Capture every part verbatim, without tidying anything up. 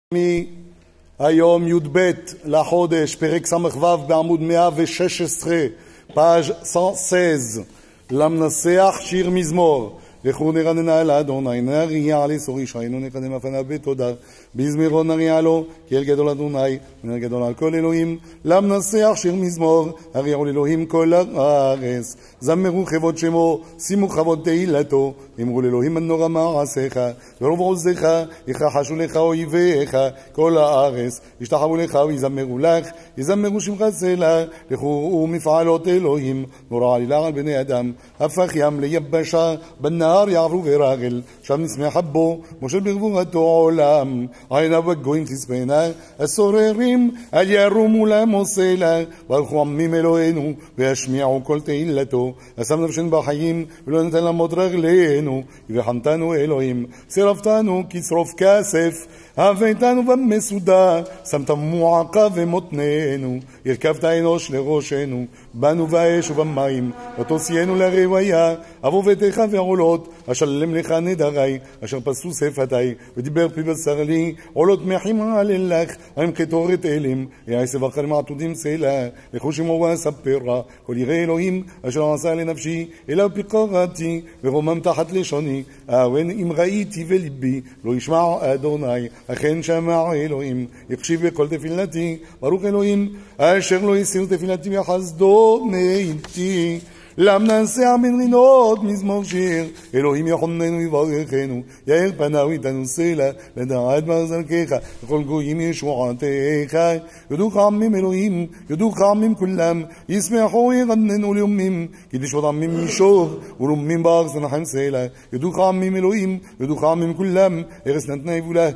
היום י"ב לחודש, פרק ס"ו בעמוד מאה ושש עשרה, פאז' מאה ושש עשרה, למנסח שיר מזמור. לכו נרננה אל אדוני, נריע לסור ישענו, נקדם לפניו בתודה, בזמירות נריע לו, כי אל גדול אדוני, ונר גדול על כל אלוהים. למנסח שיר מזמור, הריעו לאלוהים כל הארץ, זמרו כבוד שמו, שימו כבוד תהילתו, אמרו לאלוהים הנורא מעשיך, ורוב עוזיך, יכחשו לך אויביך, כל הארץ, ישתחוו לך ויזמרו לך, יזמרו שמך סלע, לכו ומפעלות אלוהים, נורא עלילה על בני אדם, הפך ים ליבשה, בנהר יעברו ורגל, שם נשמח בו, מושל בגבורתו עולם, עיניו בגויים תספנה, הסוררים, אל ירומו למו סלע, ברכו עמים אלוהינו, וישמיעו כל תהילתו, אשם נפשנו בחיים, ולא נתן למות רגלינו, וחמתנו אלוהים, סירבתנו כשרוף כסף, הבאתנו במסודה, שמת מועקה ומותננו, הרכבת אנוש לראשנו, בנו באש ובמים, ותוסיינו לרוויה, אבו ביתך ועולות, אשלם לך נדרי, אשר פסו שפתי, ודיבר פי בשר לי, עולות מחימה ללך, עם כתורת אלים, יעשב אחר מעתודים סלע, לכו שמו ואספרה, כל יראה אלוהים, אשר עשה לנפשי, אליו פיקרתי, ורומם תחת לשוני, אהבן אם ראיתי וליבי, לא ישמע אדוני, אכן שמע אלוהים, יקשיב בכל תפילתי, ברוך אלוהים, אשר לא יסיר תפילתי וחסדו מאיתי. למנסח מן רינות מזמור שיר, אלוהים יחוננו יברכנו, יאר פניו איתנו סלע, לדעת ברזלכך, וכל גויים ישועתך. יודוך עמים אלוהים, יודוך עמים כולם, ישמחו ירננו לאומים, כי תשבות עמים מישור, ולאומים בארץ נחם סלע. יודוך עמים אלוהים, יודוך עמים כולם, ארץ נתנה יבולה,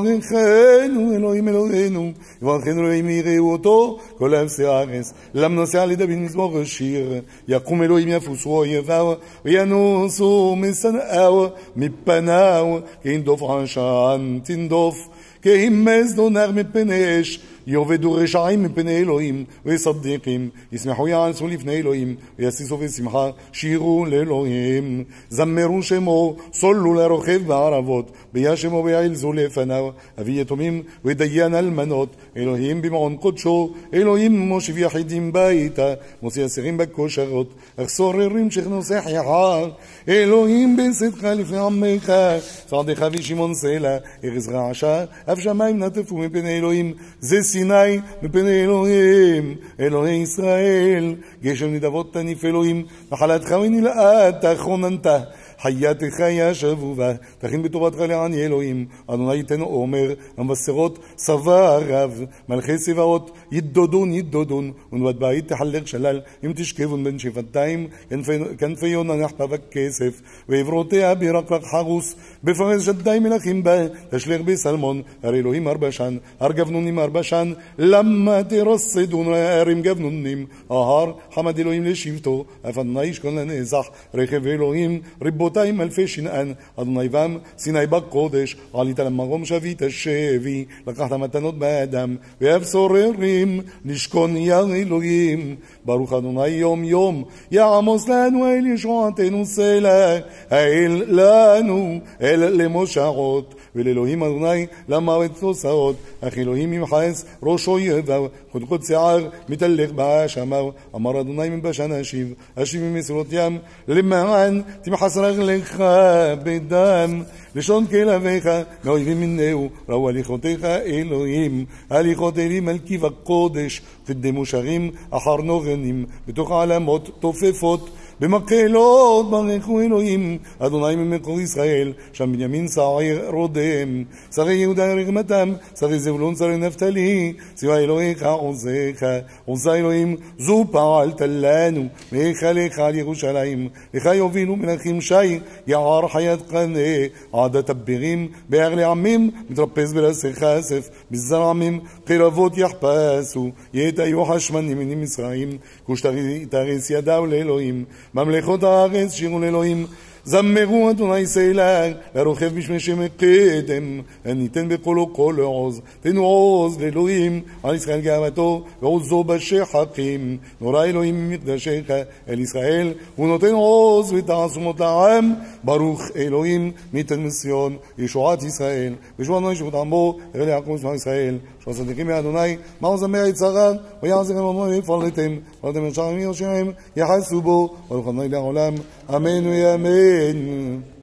יברכנו אלוהים אלוהינו, יברכנו אלוהים יראו אותו, כל אפסי הארץ. למנסח לדוד מזמור שיר, יקום אלוהים יפוסו אויביו, וינוסו משנאיו, מפניו, כי ינדוף עשן תנדוף, כי ימס דונר מפני אש, יעבדו רשעים מפני אלוהים, וצדיקים, ישמחו יעשו לפני אלוהים, ויסיסו בשמחה, שירו לאלוהים, זמרו שמו, סולו לרוכב בערבות, ביה שמו ויעלזו לפניו, אבי יתומים ודיין אלמנות, אלוהים במעון קודשו, אלוהים מושיב יחידים ביתה, מוציא אסירים בכושרות, אך סוררים שכנוסח יחר, אלוהים בצדך לפני עמך, צעדיך ושמעון סלע, ארץ רעשה, אף שמיים נטפו מפני אלוהים, זה סיני מפני אלוהים, אלוהי ישראל, גשם נדבות תניף אלוהים, נחלתך ונלאת חוננת, חייתך ישבו בה, תכין בטובתך לעני אלוהים, אדוני ייתן עומר, המבשרות צבא רב, מלכי צבאות ידודון ידודון, ונבט בית תחלק שלל, אם תשכבון בין שבעתיים, כנפי יונה נחתה בכסף, ועברותיה ברקרק חרוס, בפרס שדי מלכים בה, תשלח בסלמון, הרי אלוהים ארבשן, הר גבנונים ארבשן, למה תרסדון הערים גבנונים, ההר חמד אלוהים לשבטו, אף אדוני ישכון לנזח, רכב אלוהים, רבותיים אלפי שנען, אדוני בם, סיני בקודש, עלית למרום שבית השבי, לקחת מתנות באדם, ואף סוררים, נשכון יא אלוהים, ברוך אדוני יום יום, יעמוס לנו אל ישועתנו סלע, האל לנו, אל למושעות, ולאלוהים אדוני למוות תוצאות, אך אלוהים ימחץ ראש אויביו, קודקוד שיער מתהלך באשמיו, אמר אדוני מבשן אשיב, אשיב ממסירות ים, למען תמחס רגליך בדם, לשון כלביך מאויבים מנהו, ראו הליכותיך אלוהים, הליכות אלים על קיב הקודש, תדמו שרים אחר נוגנים, בתוך העלמות תופפות, במקהלות ברכו אלוהים, אדוני ממקור ישראל, שם בנימין שעיר רודם, שרי יהודה רחמתם, שרי זבולון שרי נפתלי, סיוע אלוהיך עוזיך, עוזה אלוהים, זו פעלת לנו, מהיכלך על ירושלים, לך יובילו מלכים שי, יער חיית קנה, עדת הבירים, בהר לעמים, מתרפס ברסי חשף, בזרעמים, קרבות יחפשו, יתאיו חשמנים מני מצרים, כוש תריס ידיו לאלוהים, ממלכות הארץ שירו לאלוהים, זמרו אדוני סלע, לרוכב בשמי שם קדם, הניתן בקולו כל עוז. תנו עוז לאלוהים, על ישראל גאוותו, ועוזו בשחקים. נורא אלוהים מקדשך אל ישראל, הוא נותן עוז ותעצומות לעם. ברוך אלוהים מיתן מציון, ישועת ישראל. ושבוע אדוני שבות עמו, ארל יעקב ושמע ישראל. שוע צדיקים מאדוני, מה זמר יצרה, ויעזרם עמו ויפרלתם, ואתם ישרים ירשם, יחסו בו, ולכם לעולם. אמן ואמן.